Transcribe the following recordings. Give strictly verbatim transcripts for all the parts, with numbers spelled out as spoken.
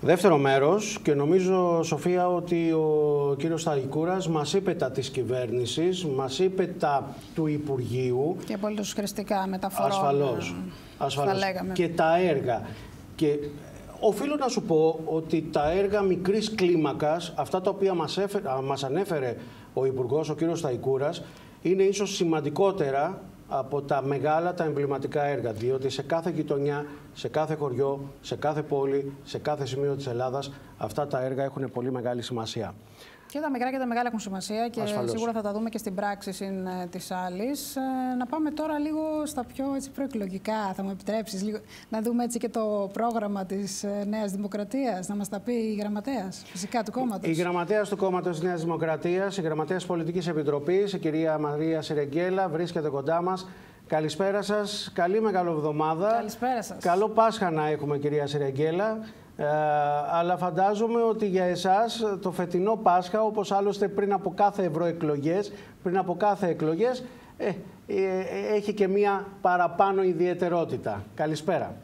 Δεύτερο μέρος, και νομίζω, Σοφία, ότι ο κύριος Σταϊκούρας μας είπε τα της κυβέρνησης, μας είπε τα του Υπουργείου. Και απολύτως χρηστικά μεταφορών. Ασφαλώς. Ασφαλώς. Και τα έργα. Και οφείλω να σου πω ότι τα έργα μικρής κλίμακας, αυτά τα οποία μας, έφερε, μας ανέφερε ο Υπουργός, ο κύριος Σταϊκούρας, είναι ίσως σημαντικότερα από τα μεγάλα, τα εμβληματικά έργα, διότι σε κάθε γειτονιά, σε κάθε χωριό, σε κάθε πόλη, σε κάθε σημείο της Ελλάδας, αυτά τα έργα έχουν πολύ μεγάλη σημασία. Και τα μικρά και τα μεγάλα έχουν σημασία και Ασφαλώς. σίγουρα θα τα δούμε και στην πράξη συν της άλλης. Ε, να πάμε τώρα λίγο στα πιο έτσι, προεκλογικά, θα μου επιτρέψεις λίγο, να δούμε έτσι και το πρόγραμμα της Νέας Δημοκρατίας, να μας τα πει η γραμματέας, φυσικά, του κόμματος. Η γραμματέας του κόμματος της Νέας Δημοκρατίας, η γραμματέας Πολιτικής Επιτροπής, η κυρία Μαρία Σιρεγγέλα, βρίσκεται κοντά μας. Καλησπέρα σας, καλή μεγαλοβδομάδα. Καλησπέρα σας. Καλό Πάσχα να έχουμε, κυρία Σιρεγγέλα. Ε, αλλά φαντάζομαι ότι για εσάς το φετινό Πάσχα, όπως άλλωστε πριν από κάθε ευρωεκλογές, πριν από κάθε εκλογές, ε, ε, έχει και μία παραπάνω ιδιαιτερότητα. Καλησπέρα.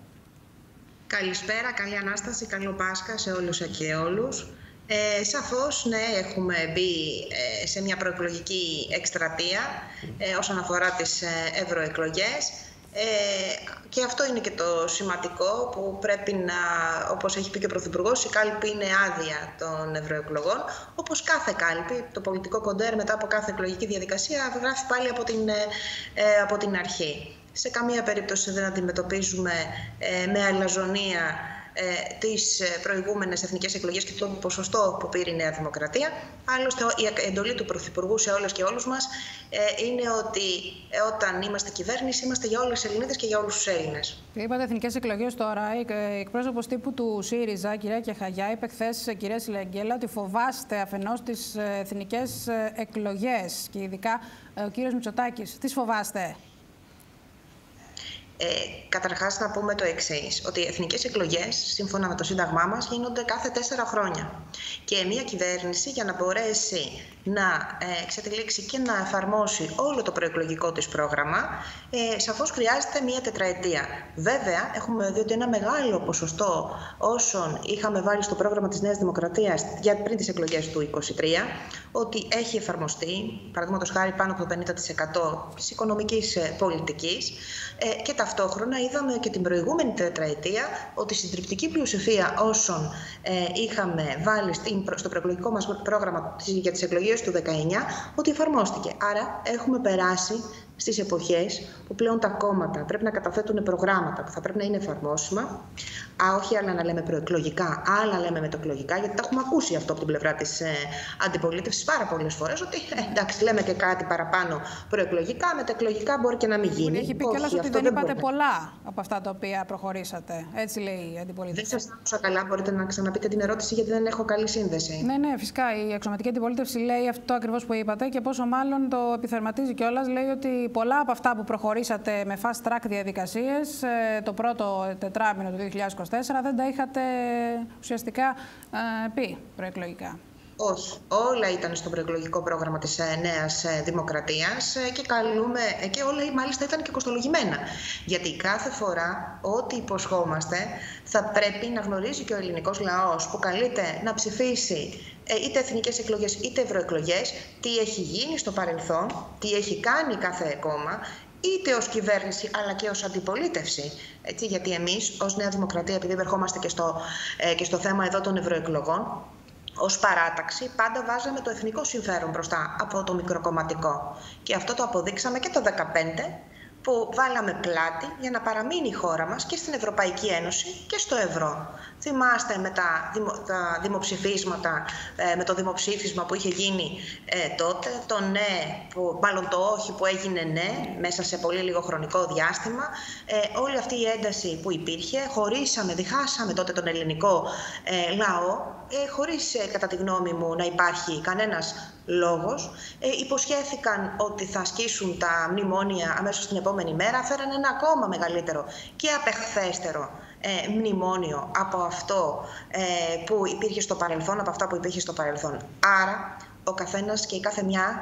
Καλησπέρα, καλή Ανάσταση, καλό Πάσχα σε όλους και όλους. Ε, σαφώς, ναι, έχουμε μπει ε, σε μια προεκλογική εκστρατεία ε, όσον αφορά τις ε, ευρωεκλογές. Ε, και αυτό είναι και το σημαντικό που πρέπει να, όπως έχει πει και ο Πρωθυπουργός, η κάλπη είναι άδεια των ευρωεκλογών. Όπως κάθε κάλπη, το πολιτικό κοντέρ μετά από κάθε εκλογική διαδικασία γράφει πάλι από την, ε, από την αρχή. Σε καμία περίπτωση δεν αντιμετωπίζουμε ε, με αλαζονία ε, τις προηγούμενες εθνικές εκλογές και το ποσοστό που πήρε η Νέα Δημοκρατία. Άλλωστε, η εντολή του Πρωθυπουργού σε όλες και όλους μας ε, είναι ότι ε, όταν είμαστε κυβέρνηση, είμαστε για όλες τις Ελληνίδες και για όλους τους Έλληνες. Είπατε εθνικές εκλογές τώρα. Η εκπρόσωπος τύπου του ΣΥΡΙΖΑ, κυρία Κεχαγιά, είπε χθες, κυρία Σιρεγγέλα, ότι φοβάστε αφενός τις εθνικές εκλογές και ειδικά ο κύριος Μητσοτάκης. Τι φοβάστε? Ε, καταρχάς να πούμε το εξής, ότι οι εθνικές εκλογές, σύμφωνα με το Σύνταγμά μας, γίνονται κάθε τέσσερα χρόνια. Και μια κυβέρνηση, για να μπορέσει να ε, εξατελήξει και να εφαρμόσει όλο το προεκλογικό της πρόγραμμα, ε, σαφώς χρειάζεται μια τετραετία. Βέβαια, έχουμε δει ότι ένα μεγάλο ποσοστό όσων είχαμε βάλει στο πρόγραμμα της Νέας Δημοκρατίας για πριν τις εκλογές του είκοσι τρία, ότι έχει εφαρμοστεί, παραδείγματος χάρη πάνω από το πενήντα τοις εκατό της οικονομικής πολιτικής, ε, και ταυτόχρονα είδαμε και την προηγούμενη τετραετία ότι η συντριπτική πλειοψηφία όσων ε, είχαμε βάλει στο προεκλογικό μας πρόγραμμα για τις εκλογές του δεκαεννιά, ότι εφαρμόστηκε. Άρα έχουμε περάσει στις εποχές που πλέον τα κόμματα πρέπει να καταθέτουν προγράμματα που θα πρέπει να είναι εφαρμόσιμα. Α, όχι άλλα να λέμε προεκλογικά, άλλα λέμε μεταεκλογικά, γιατί τα έχουμε ακούσει αυτό από την πλευρά της ε, αντιπολίτευσης πάρα πολλές φορές, ότι ε, εντάξει, λέμε και κάτι παραπάνω προεκλογικά, μεταεκλογικά μπορεί και να μην γίνει. Έχει πει κιόλας ότι δεν είπατε μπορεί. πολλά από αυτά τα οποία προχωρήσατε. Έτσι λέει η αντιπολίτευση. Δεν σας άκουσα καλά, μπορείτε να ξαναπείτε την ερώτηση, γιατί δεν έχω καλή σύνδεση. Ναι, ναι, φυσικά. Η αξιωματική αντιπολίτευση λέει αυτό ακριβώς που είπατε και πόσο μάλλον το επιθερματίζει κιόλας. Λέει ότι πολλά από αυτά που προχωρήσατε με fast track διαδικασίες το πρώτο τετράμινο του δύο χιλιάδες είκοσι τέσσερα δεν τα είχατε ουσιαστικά πει προεκλογικά. Όχι. Όλα ήταν στο προεκλογικό πρόγραμμα της Νέας Δημοκρατίας και, καλούμε, και όλα μάλιστα ήταν και κοστολογημένα. Γιατί κάθε φορά ό,τι υποσχόμαστε θα πρέπει να γνωρίζει και ο ελληνικός λαός που καλείται να ψηφίσει είτε εθνικές εκλογές είτε ευρωεκλογές, τι έχει γίνει στο παρελθόν, τι έχει κάνει κάθε κόμμα, είτε ως κυβέρνηση αλλά και ως αντιπολίτευση. Έτσι, γιατί εμείς ως Νέα Δημοκρατία, επειδή ερχόμαστε και στο, ε, και στο θέμα εδώ των ευρωεκλογών, ως παράταξη πάντα βάζαμε το εθνικό συμφέρον μπροστά από το μικροκομματικό. Και αυτό το αποδείξαμε και το δύο χιλιάδες δεκαπέντε, που βάλαμε πλάτη για να παραμείνει η χώρα μας και στην Ευρωπαϊκή Ένωση και στο ευρώ. Θυμάστε με τα, δημο, τα δημοψηφίσματα, ε, με το δημοψήφισμα που είχε γίνει ε, τότε, το ναι, που, μάλλον το όχι που έγινε ναι, μέσα σε πολύ λίγο χρονικό διάστημα. Ε, όλη αυτή η ένταση που υπήρχε, χωρίσαμε, διχάσαμε τότε τον ελληνικό ε, λαό, ε, χωρίς ε, κατά τη γνώμη μου να υπάρχει κανένας λόγος. Ε, υποσχέθηκαν ότι θα ασκήσουν τα μνημόνια αμέσως την επόμενη μέρα, φέραν ένα ακόμα μεγαλύτερο και απεχθέστερο ε, μνημόνιο από αυτό ε, που υπήρχε στο παρελθόν, από αυτά που υπήρχε στο παρελθόν. Άρα, ο καθένας και η κάθε μια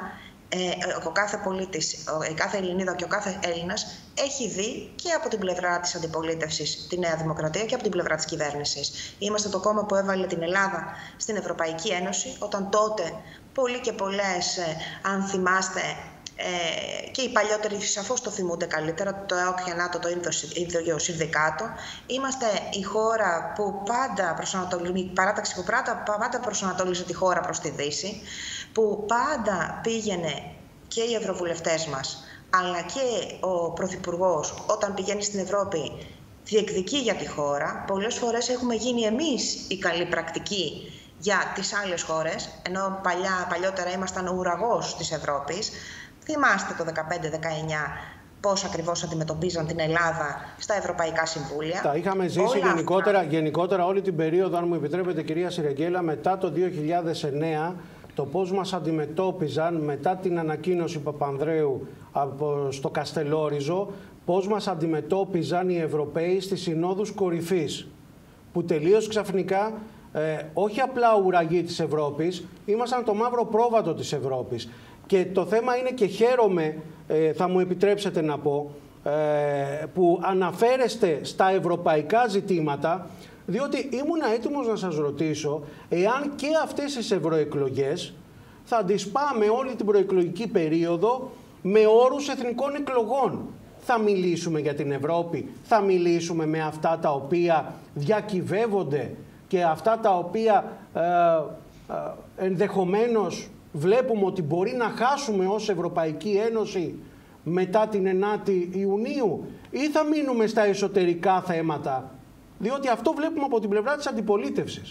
Ε, ο κάθε πολίτης, η κάθε Ελληνίδα και ο κάθε Έλληνας έχει δει και από την πλευρά της αντιπολίτευσης τη Νέα Δημοκρατία και από την πλευρά της κυβέρνησης. Είμαστε το κόμμα που έβαλε την Ελλάδα στην Ευρωπαϊκή Ένωση, όταν τότε πολλοί και πολλές, αν θυμάστε, Ε, και οι παλιότεροι σαφώς το θυμούνται καλύτερα, το ΕΟΚ και ΝΑΤΟ, το ίδιο συνδικάτο. Είμαστε η χώρα που πάντα προσανατολίζει, η παράταξη που πάντα προσανατολίζει τη χώρα προς τη Δύση, που πάντα πήγαινε και οι ευρωβουλευτές μας, αλλά και ο Πρωθυπουργός όταν πηγαίνει στην Ευρώπη διεκδικεί για τη χώρα. Πολλές φορές έχουμε γίνει εμείς η καλή πρακτική για τις άλλες χώρες, ενώ παλιά, παλιότερα ήμασταν ο ουραγός της Ευρώπης. Θυμάστε το δεκαπέντε δεκαεννιά πώς ακριβώς αντιμετωπίζαν την Ελλάδα στα Ευρωπαϊκά Συμβούλια. Τα είχαμε ζήσει γενικότερα, αυτά... γενικότερα όλη την περίοδο, αν μου επιτρέπετε κυρία Συρεγγέλα, μετά το δύο χιλιάδες εννέα, το πώς μας αντιμετώπιζαν μετά την ανακοίνωση Παπανδρέου από, στο Καστελόριζο, πώς μας αντιμετώπιζαν οι Ευρωπαίοι στις συνόδους κορυφής, που τελείως ξαφνικά, ε, όχι απλά ουραγοί της Ευρώπης, ήμασταν το μαύρο πρόβατο της Ευρώπης. Και το θέμα είναι, και χαίρομαι, ε, θα μου επιτρέψετε να πω, ε, που αναφέρεστε στα ευρωπαϊκά ζητήματα, διότι ήμουνα έτοιμος να σας ρωτήσω εάν και αυτές τις ευρωεκλογές θα τις πάμε όλη την προεκλογική περίοδο με όρους εθνικών εκλογών. Θα μιλήσουμε για την Ευρώπη, θα μιλήσουμε με αυτά τα οποία διακυβεύονται και αυτά τα οποία ε, ε, ενδεχομένως βλέπουμε ότι μπορεί να χάσουμε ως Ευρωπαϊκή Ένωση μετά την ενάτη Ιουνίου, ή θα μείνουμε στα εσωτερικά θέματα, διότι αυτό βλέπουμε από την πλευρά της αντιπολίτευσης.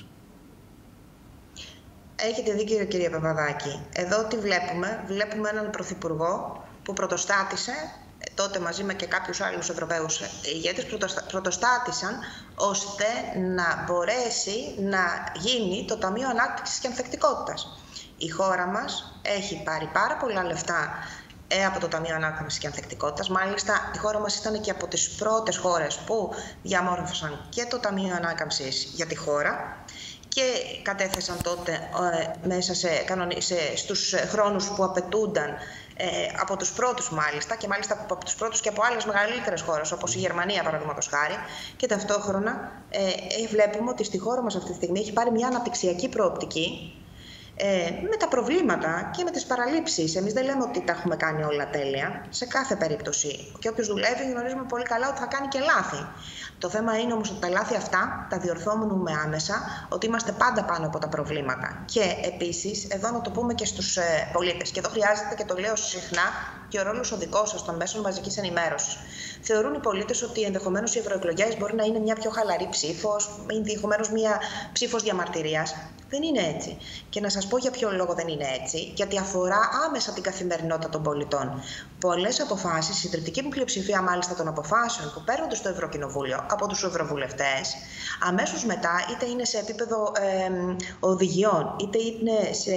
Έχετε δίκιο, κύριε Παπαδάκη. Εδώ τι βλέπουμε? Βλέπουμε έναν πρωθυπουργό που πρωτοστάτησε, τότε μαζί με και κάποιους άλλους Ευρωπαίους ηγέτες, πρωτοστάτησαν ώστε να μπορέσει να γίνει το Ταμείο Ανάπτυξης και Ανθεκτικότητας. Η χώρα μας έχει πάρει πάρα πολλά λεφτά ε, από το Ταμείο Ανάκαμψης και Ανθεκτικότητας. Μάλιστα, η χώρα μας ήταν και από τις πρώτες χώρες που διαμόρφωσαν και το Ταμείο Ανάκαμψης για τη χώρα και κατέθεσαν τότε ε, μέσα σε, σε, στους χρόνους που απαιτούνταν ε, από τους πρώτους μάλιστα, και μάλιστα από τους πρώτους και από άλλες μεγαλύτερες χώρες, όπως η Γερμανία παραδείγματος χάρη. Και ταυτόχρονα ε, ε, βλέπουμε ότι στη χώρα μας αυτή τη στιγμή έχει πάρει μια αναπτυξιακή προοπτική, Ε, με τα προβλήματα και με τις παραλήψεις. Εμείς δεν λέμε ότι τα έχουμε κάνει όλα τέλεια, σε κάθε περίπτωση. Και όποιος δουλεύει γνωρίζουμε πολύ καλά ότι θα κάνει και λάθη. Το θέμα είναι όμως ότι τα λάθη αυτά τα διορθώνουμε άμεσα, ότι είμαστε πάντα πάνω από τα προβλήματα. Και επίσης, εδώ να το πούμε και στους ε, πολίτες, και εδώ χρειάζεται, και το λέω συχνά, και ο ρόλος ο δικός σας των μέσων μαζικής ενημέρωσης. Θεωρούν οι πολίτες ότι ενδεχομένως οι ευρωεκλογές μπορεί να είναι μια πιο χαλαρή ψήφος, ενδεχομένως μια ψήφος διαμαρτυρίας. Δεν είναι έτσι. Και να σας πω για ποιο λόγο δεν είναι έτσι. Γιατί αφορά άμεσα την καθημερινότητα των πολιτών. Πολλές αποφάσεις, η συντριπτική πλειοψηφία μάλιστα των αποφάσεων που παίρνονται στο Ευρωκοινοβούλιο από τους ευρωβουλευτές, αμέσως μετά, είτε είναι σε επίπεδο ε, οδηγιών, είτε είναι σε,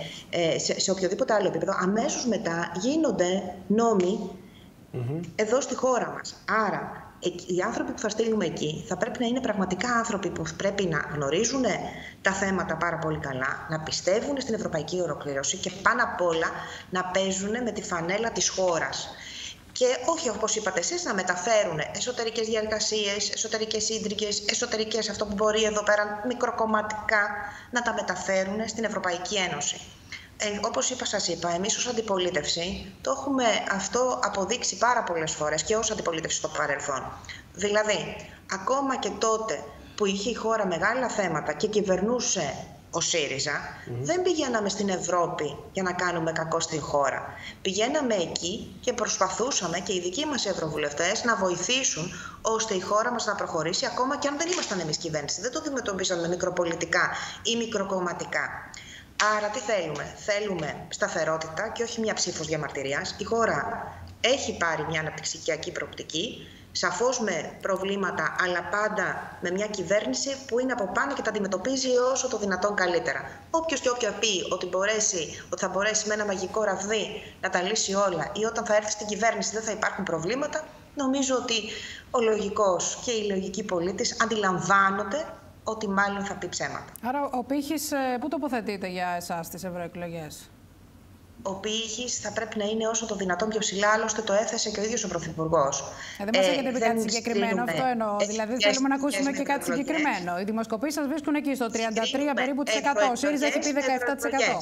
ε, σε, σε οποιοδήποτε άλλο επίπεδο, αμέσως μετά γίνονται νόμοι mm-hmm. εδώ στη χώρα μας. Άρα, οι άνθρωποι που θα στείλουμε εκεί θα πρέπει να είναι πραγματικά άνθρωποι που πρέπει να γνωρίζουν τα θέματα πάρα πολύ καλά, να πιστεύουν στην ευρωπαϊκή ολοκλήρωση και πάνω απ' όλα να παίζουν με τη φανέλα της χώρας. Και όχι, όπως είπατε εσείς, να μεταφέρουν εσωτερικές διαδικασίες, εσωτερικές σύντρικες, εσωτερικές, αυτό που μπορεί εδώ πέρα μικροκομματικά, να τα μεταφέρουν στην Ευρωπαϊκή Ένωση. Ε, όπως είπα, σας είπα, εμείς ως αντιπολίτευση το έχουμε αυτό αποδείξει πάρα πολλές φορές και ως αντιπολίτευση στο παρελθόν. Δηλαδή, ακόμα και τότε που είχε η χώρα μεγάλα θέματα και κυβερνούσε ο ΣΥΡΙΖΑ, mm-hmm. δεν πηγαίναμε στην Ευρώπη για να κάνουμε κακό στην χώρα. Πηγαίναμε εκεί και προσπαθούσαμε και οι δικοί μας ευρωβουλευτές να βοηθήσουν ώστε η χώρα μας να προχωρήσει, ακόμα και αν δεν ήμασταν εμείς κυβέρνηση. Δεν το αντιμετωπίζαμε μικροπολιτικά ή μικροκομματικά. Άρα τι θέλουμε? Θέλουμε σταθερότητα και όχι μια ψήφος διαμαρτυρίας. Η χώρα έχει πάρει μια αναπτυξιακή προοπτική, σαφώς με προβλήματα, αλλά πάντα με μια κυβέρνηση που είναι από πάνω και τα αντιμετωπίζει όσο το δυνατόν καλύτερα. Όποιος και όποια πει ότι, μπορέσει, ότι θα μπορέσει με ένα μαγικό ραβδί να τα λύσει όλα ή όταν θα έρθει στην κυβέρνηση δεν θα υπάρχουν προβλήματα, νομίζω ότι ο λογικός και οι λογικοί πολίτες αντιλαμβάνονται ότι μάλλον θα πει ψέματα. Άρα ο πύχης πού τοποθετείται για εσάς τις ευρωεκλογές? ο πύχης θα πρέπει να είναι όσο το δυνατόν πιο ψηλά, άλλωστε το έθεσε και ο ίδιος ο Πρωθυπουργός. Ε, δεν μας έχετε πει κάτι συγκεκριμένο, αυτό εννοώ. Δηλαδή θέλουμε να ακούσουμε και κάτι συγκεκριμένο. Οι δημοσκοπήσεις σας βρίσκουν εκεί στο τριάντα τρία περίπου τοις εκατό. Ο ΣΥΡΙΖΑ έχει πει δεκαεπτά τοις εκατό.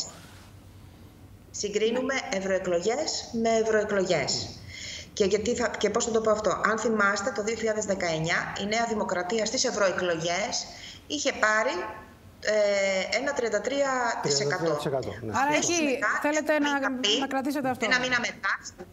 Συγκρίνουμε ευρωεκλογές με ευρωεκλογές. Και, γιατί θα, και πώς θα το πω αυτό. Αν θυμάστε, το δύο χιλιάδες δεκαεννιά η Νέα Δημοκρατία στις ευρωεκλογές είχε πάρει ε, ένα τριάντα τρία τοις εκατό. Ναι. Άρα εκεί θέλετε να, να κρατήσετε αυτό. Ένα μήνα μετά,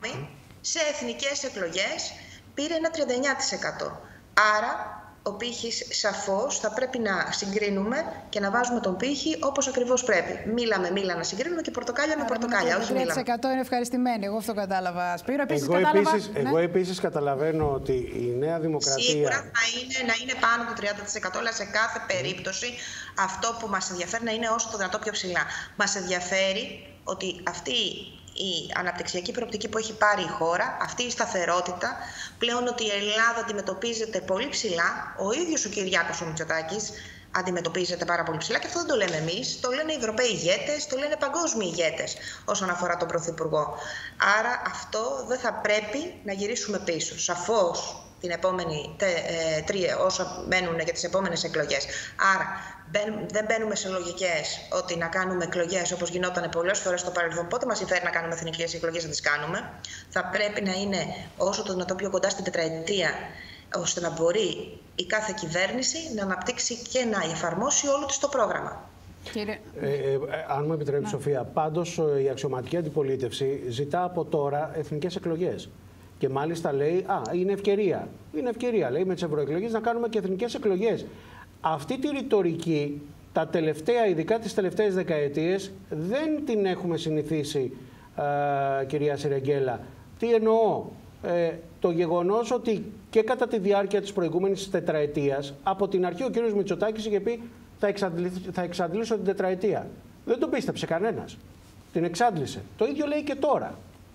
σε εθνικές εκλογές πήρε ένα τριάντα εννιά τοις εκατό. Άρα ο πύχης σαφώς θα πρέπει να συγκρίνουμε και να βάζουμε τον πύχη όπως ακριβώς πρέπει. Μήλα με μήλα να συγκρίνουμε και πορτοκάλια με πορτοκάλια. Όχι τρία τοις εκατό είναι ευχαριστημένοι. Εγώ αυτό κατάλαβα. Σπύρο, επίσης εγώ, κατάλαβα... επίσης, ναι. εγώ επίσης καταλαβαίνω ότι η Νέα Δημοκρατία... Σίγουρα θα είναι να είναι πάνω από το τριάντα τοις εκατό, αλλά σε κάθε περίπτωση αυτό που μας ενδιαφέρει να είναι όσο το δυνατό πιο ψηλά. Μας ενδιαφέρει ότι αυτή η αναπτυξιακή προοπτική που έχει πάρει η χώρα, αυτή η σταθερότητα, πλέον ότι η Ελλάδα αντιμετωπίζεται πολύ ψηλά, ο ίδιος ο Κυριάκος ο Μητσοτάκης αντιμετωπίζεται πάρα πολύ ψηλά και αυτό δεν το λέμε εμείς, το λένε οι Ευρωπαίοι ηγέτες, το λένε παγκόσμιοι ηγέτες όσον αφορά τον Πρωθυπουργό. Άρα αυτό δεν θα πρέπει να γυρίσουμε πίσω. Σαφώς την επόμενη ε, τρία, όσο μένουν για τις επόμενες εκλογές. Άρα δεν μπαίνουμε σε λογικές ότι να κάνουμε εκλογές όπως γινόταν πολλές φορές στο παρελθόν. Πότε μας συμφέρει να κάνουμε εθνικές εκλογές, να τις κάνουμε. Θα πρέπει να είναι όσο το δυνατό πιο κοντά στην τετραετία, ώστε να μπορεί η κάθε κυβέρνηση να αναπτύξει και να εφαρμόσει όλο της το πρόγραμμα. Κύριε... Ε, ε, αν μου επιτρέπει, Σοφία, πάντως η αξιωματική αντιπολίτευση ζητά από τώρα εθνικές εκλογές. Και μάλιστα λέει, α, είναι ευκαιρία. Είναι ευκαιρία, λέει, με τις ευρωεκλογές να κάνουμε και εθνικές εκλογές. Αυτή τη ρητορική, τα τελευταία, ειδικά τις τελευταίες δεκαετίες, δεν την έχουμε συνηθίσει, ε, κυρία Σιρεγγέλα. Τι εννοώ? Ε, το γεγονός ότι και κατά τη διάρκεια της προηγούμενης τετραετίας, από την αρχή ο κύριος Μητσοτάκης είχε πει θα, εξαντλήσω, θα εξαντλήσω την τετραετία. Δεν το πίστεψε κανένας. Την εξάντλησε. Το ίδιο λέει και τώρα.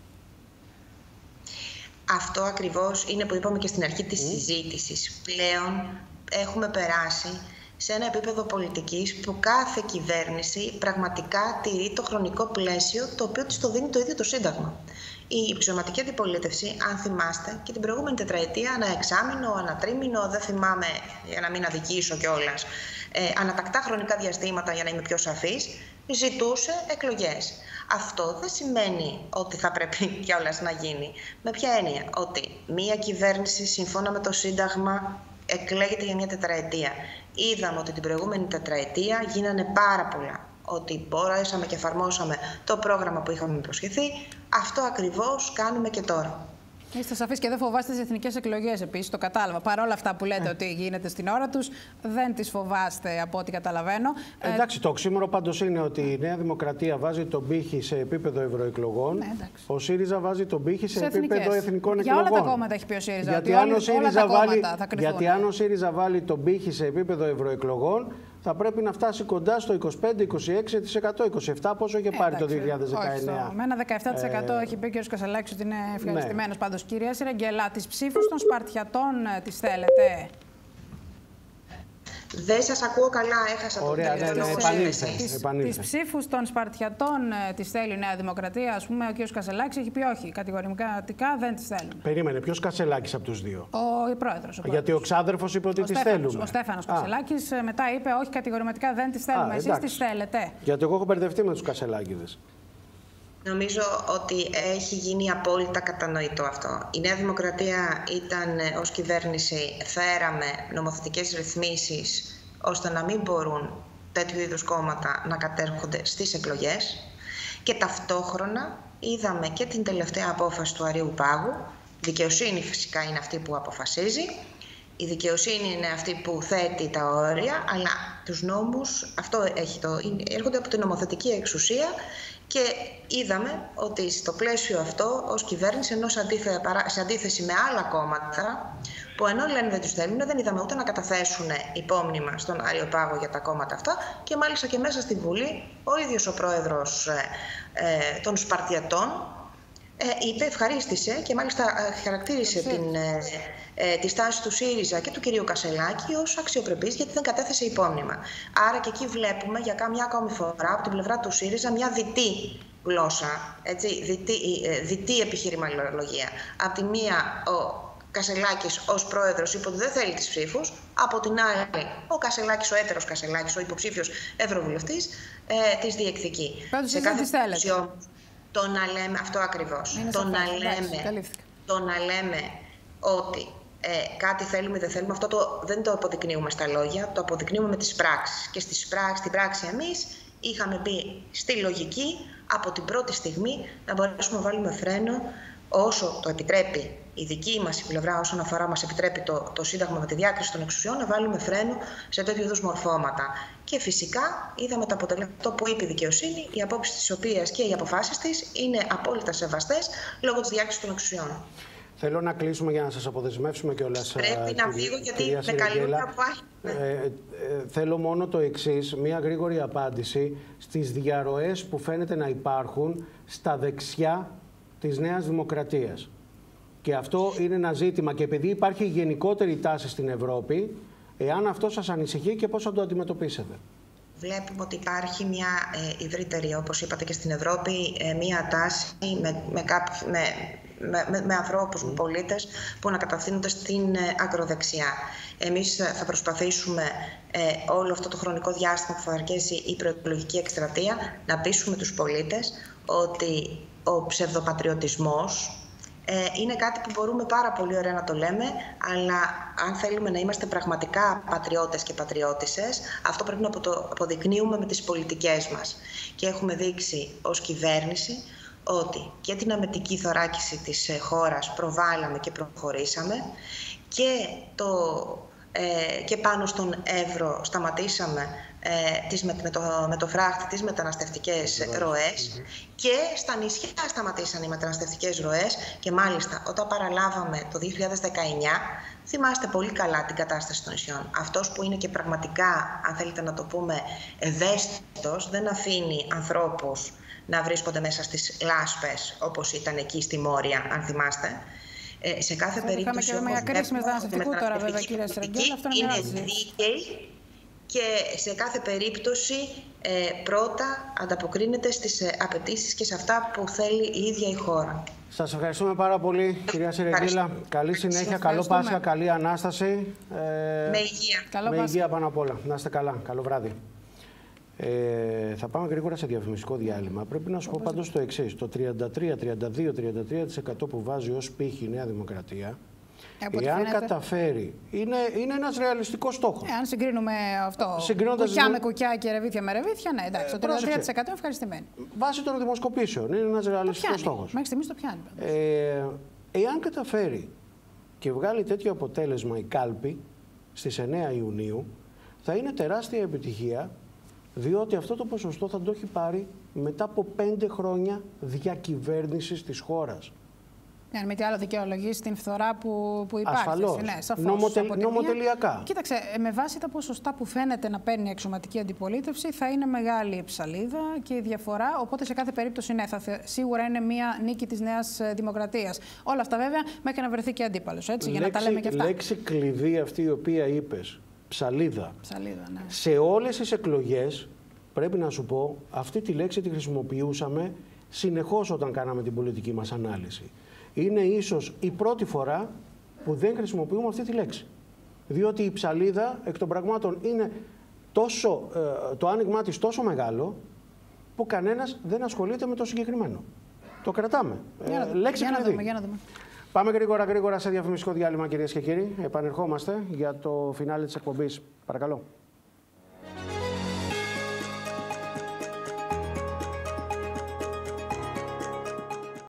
Αυτό ακριβώς είναι που είπαμε και στην αρχή της mm. συζήτησης. Πλέον έχουμε περάσει σε ένα επίπεδο πολιτικής που κάθε κυβέρνηση πραγματικά τηρεί το χρονικό πλαίσιο το οποίο της το δίνει το ίδιο το Σύνταγμα. Η αξιωματική αντιπολίτευση, αν θυμάστε, και την προηγούμενη τετραετία, ανά εξάμηνο, ανά τρίμηνο, δεν θυμάμαι για να μην αδικήσω κιόλας, ε, ανατακτά χρονικά διαστήματα, για να είμαι πιο σαφής, ζητούσε εκλογές. Αυτό δεν σημαίνει ότι θα πρέπει κιόλας να γίνει. Με ποια έννοια? Ότι μία κυβέρνηση, σύμφωνα με το Σύνταγμα, εκλέγεται για μια τετραετία. Είδαμε ότι την προηγούμενη τετραετία γίνανε πάρα πολλά. Ότι μπορέσαμε και εφαρμόσαμε το πρόγραμμα που είχαμε υποσχεθεί. Αυτό ακριβώς κάνουμε και τώρα. Είστε σαφείς και δεν φοβάστε τις εθνικές εκλογές επίσης, το κατάλαβα. Παρ' όλα αυτά που λέτε ε. ότι γίνεται στην ώρα τους, δεν τις φοβάστε από ό,τι καταλαβαίνω. Εντάξει, το οξύμορο πάντως είναι ότι η Νέα Δημοκρατία βάζει τον πύχη σε επίπεδο ευρωεκλογών. Ναι, ο ΣΥΡΙΖΑ βάζει τον πύχη σε, σε επίπεδο εθνικών Για εκλογών. Για όλα τα κόμματα έχει πει ο ΣΥΡΙΖΑ. Γιατί ότι αν ο ΣΥΡΙΖΑ βάλει, γιατί αν ο ΣΥΡΙΖΑ βάλει τον πύχη σε επίπεδο ευρωεκλογών, θα πρέπει να φτάσει κοντά στο είκοσι πέντε με είκοσι έξι τοις εκατό, είκοσι επτά τοις εκατό πόσο είχε πάρει ε, το δύο χιλιάδες δεκαεννιά. Όχι, με ένα δεκαεπτά τοις εκατό ε, έχει πει ο κ. Κασελάκης ότι είναι ευχαριστημένος. Ναι. Πάντως, κυρία Σιρεγγέλα, τις ψήφους των Σπαρτιατών τις θέλετε? Δεν σας ακούω καλά, έχασα το Ωραία, ναι, ναι, επανήλθε. Τις ψήφους των Σπαρτιατών τις θέλει η Νέα Δημοκρατία. Ας πούμε, ο κ. Κασελάκης έχει πει όχι. Κατηγορηματικά δεν τις θέλουμε. Περίμενε, ποιος Κασελάκης από τους δύο? Ο πρόεδρος. Γιατί ο ξάδερφος είπε ότι τις θέλουμε. Ο Στέφανος Κασελάκης μετά είπε όχι, κατηγορηματικά δεν τις θέλουμε. Α, εσείς τις θέλετε? Γιατί εγώ έχω μπερδευτεί με τους Κασελάκηδες. Νομίζω ότι έχει γίνει απόλυτα κατανοητό αυτό. Η Νέα Δημοκρατία ήταν ως κυβέρνηση, φέραμε νομοθετικές ρυθμίσεις ώστε να μην μπορούν τέτοιου είδους κόμματα να κατέρχονται στις εκλογές και ταυτόχρονα είδαμε και την τελευταία απόφαση του Αρείου Πάγου. Η δικαιοσύνη φυσικά είναι αυτή που αποφασίζει. Η δικαιοσύνη είναι αυτή που θέτει τα όρια, αλλά τους νόμους αυτό έχει το, έρχονται από την νομοθετική εξουσία. Και είδαμε ότι στο πλαίσιο αυτό, ως κυβέρνηση, ενώ σε αντίθεση με άλλα κόμματα, που ενώ λένε δεν τους θέλουν, δεν είδαμε ούτε να καταθέσουν υπόμνημα στον Άριο Πάγο για τα κόμματα αυτά και μάλιστα και μέσα στη Βουλή ο ίδιος ο πρόεδρος ε, ε, των Σπαρτιατών ε, είπε, ευχαρίστησε και μάλιστα ε, χαρακτήρισε την, ε, ε, τη στάση του ΣΥΡΙΖΑ και του κυρίου Κασελάκη ως αξιοπρεπής γιατί δεν κατέθεσε υπόμνημα. Άρα και εκεί βλέπουμε για κάμια ακόμη φορά από την πλευρά του ΣΥΡΙΖΑ μια διτή γλώσσα, έτσι, διτή, διτή επιχειρηματολογία. Απ' τη μία ο Κασελάκης ως πρόεδρος είπε ότι δεν θέλει τις ψήφους, από την άλλη ο Κασελάκης, ο έτερος Κασελάκης, ο υποψήφιος ευρωβουλευτής, ε, τις διεκδικεί. Πάντως σε κάθε περίπτωση όμως, το να λέμε, αυτό ακριβώς, το να, λέμε, το να λέμε ότι ε, κάτι θέλουμε ή δεν θέλουμε, αυτό το, δεν το αποδεικνύουμε στα λόγια, το αποδεικνύουμε με τις πράξεις. Και στις πράξεις, στην πράξη εμείς είχαμε μπει στη λογική από την πρώτη στιγμή να μπορέσουμε να βάλουμε φρένο όσο το επιτρέπει η δική μας πλευρά, όσον αφορά μας επιτρέπει το, το Σύνταγμα με τη διάκριση των εξουσιών, να βάλουμε φρένο σε τέτοιου είδους μορφώματα. Και φυσικά είδαμε τα αποτελέσματα που είπε η δικαιοσύνη, οι απόψεις της οποίας και οι αποφάσεις της είναι απόλυτα σεβαστές λόγω της διάκρισης των εξουσιών. Θέλω να κλείσουμε για να σας αποδεσμεύσουμε κιόλας. Πρέπει να φύγω γιατί με καλούν να πάει. Ε, ε, θέλω μόνο το εξής, μία γρήγορη απάντηση στις διαρροές που φαίνεται να υπάρχουν στα δεξιά της Νέας Δημοκρατίας. Και αυτό είναι ένα ζήτημα και επειδή υπάρχει γενικότερη τάση στην Ευρώπη, εάν αυτό σας ανησυχεί και πώς θα το αντιμετωπίσετε. Βλέπουμε ότι υπάρχει μια ε, ευρύτερη, όπως είπατε και στην Ευρώπη, ε, μια τάση με, με, κάποιοι, με, με, με ανθρώπους, με πολίτες που να κατευθύνονται στην ε, ακροδεξιά. Εμείς θα προσπαθήσουμε ε, όλο αυτό το χρονικό διάστημα που θα αρκέσει η προεκλογική εκστρατεία να πείσουμε τους πολίτες ότι ο ψευδοπατριωτισμός ε, είναι κάτι που μπορούμε πάρα πολύ ωραία να το λέμε, αλλά αν θέλουμε να είμαστε πραγματικά πατριώτες και πατριώτισσες, αυτό πρέπει να το αποδεικνύουμε με τις πολιτικές μας. Και έχουμε δείξει ως κυβέρνηση ότι και την αμετική θωράκιση της χώρας προβάλαμε και προχωρήσαμε και, το, ε, και πάνω στον Εύρο σταματήσαμε ε, τις, με, με, το, με το φράχτη τις μεταναστευτικές ροές και στα νησιά σταματήσαν οι μεταναστευτικές ροές και μάλιστα όταν παραλάβαμε το δύο χιλιάδες δεκαεννιά θυμάστε πολύ καλά την κατάσταση των νησιών. Αυτός που είναι και πραγματικά, αν θέλετε να το πούμε, ευαίσθητος, δεν αφήνει ανθρώπους να βρίσκονται μέσα στις λάσπες όπως ήταν εκεί στη Μόρια, αν θυμάστε. Ε, σε κάθε θα περίπτωση όμως μια κρίση μεταναστευτικού τώρα βέβαια, κύριε Στραγγέλη, αυτό είναι, είναι δίκαιη και σε κάθε περίπτωση ε, πρώτα ανταποκρίνεται στις ε, απαιτήσεις και σε αυτά που θέλει η ίδια η χώρα. Σας ευχαριστούμε πάρα πολύ, κυρία Σερεγγίλα. Καλή συνέχεια, καλό Πάσχα, καλή Ανάσταση. Ε, με υγεία. Καλό με Πάσχα. υγεία πάνω απ' όλα. Να είστε καλά. Καλό βράδυ. Ε, θα πάμε γρήγορα σε διαφημιστικό διάλειμμα. Πρέπει να σου πω πάντως το εξής. Το τριάντα τρία, τριάντα δύο, τριάντα τρία τοις εκατό που βάζει ως πύχη η Νέα Δημοκρατία, εάν καταφέρει, είναι, είναι ένας ρεαλιστικός στόχος. Εάν συγκρίνουμε αυτό, κουκιά με κουκιά και ρεβίθια με ρεβίθια, ναι, εντάξει, το τριάντα τρία τοις εκατό ευχαριστημένοι. Βάσει των δημοσκοπήσεων, είναι ένας ρεαλιστικός στόχος. Μέχρι στιγμής το πιάνει. Ε, εάν καταφέρει και βγάλει τέτοιο αποτέλεσμα η κάλπη στις εννέα Ιουνίου, θα είναι τεράστια επιτυχία, διότι αυτό το ποσοστό θα το έχει πάρει μετά από πέντε χρόνια διακυβέρνησης της χώρας. Αν με τι άλλο δικαιολογεί την φθορά που, που υπάρχει. Ασφαλώς. Ναι, σαφώς. Νομοτελ, νομοτελειακά. Κοίταξε, με βάση τα ποσοστά που φαίνεται να παίρνει η αξιωματική αντιπολίτευση, θα είναι μεγάλη η ψαλίδα και η διαφορά. Οπότε σε κάθε περίπτωση, ναι, θα, σίγουρα είναι μια νίκη της Νέας Δημοκρατίας. Όλα αυτά βέβαια μέχρι να βρεθεί και αντίπαλος. Έτσι, για λέξη, να τα λέμε και αυτά. Λέξη κλειδί αυτή η οποία είπες, ψαλίδα. Ψαλίδα, ναι. Σε όλες τις εκλογές, πρέπει να σου πω, αυτή τη λέξη τη χρησιμοποιούσαμε συνεχώς όταν κάναμε την πολιτική μας ανάλυση. Είναι ίσως η πρώτη φορά που δεν χρησιμοποιούμε αυτή τη λέξη. Διότι η ψαλίδα εκ των πραγμάτων είναι τόσο, ε, το άνοιγμά της τόσο μεγάλο που κανένας δεν ασχολείται με το συγκεκριμένο. Το κρατάμε. Για ε, λέξη για κλειδί. Να δούμε, για να δούμε. Πάμε γρήγορα γρήγορα σε διαφημιστικό διάλειμμα, κυρίες και κύριοι. Επανερχόμαστε για το φινάλε της εκπομπής. Παρακαλώ.